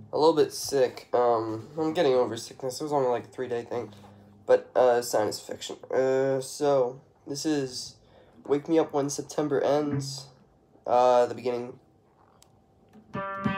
a little bit sick. I'm getting over sickness. It was only like a 3-day thing, but science fiction. So this is Wake Me Up When September Ends. The beginning.